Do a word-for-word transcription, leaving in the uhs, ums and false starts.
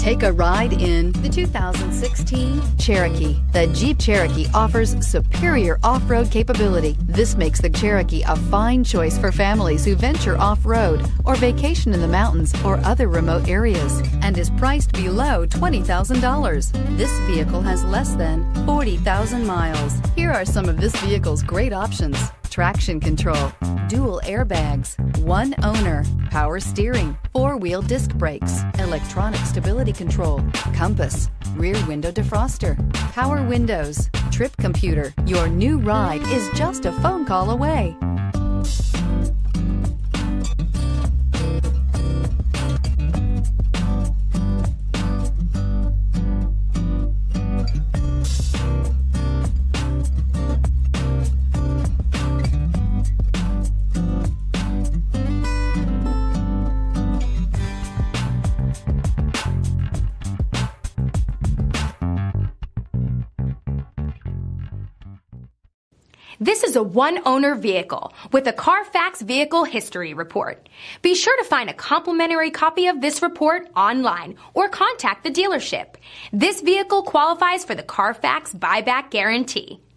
Take a ride in the two thousand sixteen Cherokee. The Jeep Cherokee offers superior off-road capability. This makes the Cherokee a fine choice for families who venture off-road or vacation in the mountains or other remote areas, and is priced below twenty thousand dollars. This vehicle has less than forty thousand miles. Here are some of this vehicle's great options: traction control, dual airbags, one owner, power steering, four-wheel disc brakes, electronic stability control, compass, rear window defroster, power windows, trip computer. Your new ride is just a phone call away. This is a one-owner vehicle with a Carfax Vehicle History Report. Be sure to find a complimentary copy of this report online or contact the dealership. This vehicle qualifies for the Carfax Buyback Guarantee.